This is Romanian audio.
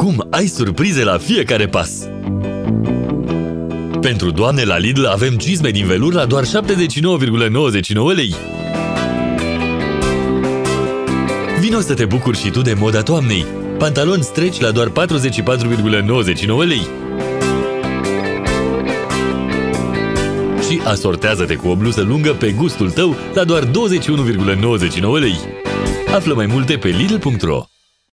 Acum ai surprize la fiecare pas! Pentru doamne la Lidl avem cizme din velur la doar 79,99 lei. Vino să te bucuri și tu de moda toamnei! Pantaloni stretch la doar 44,99 lei. Și asortează-te cu o bluză lungă pe gustul tău la doar 21,99 lei. Află mai multe pe Lidl.ro.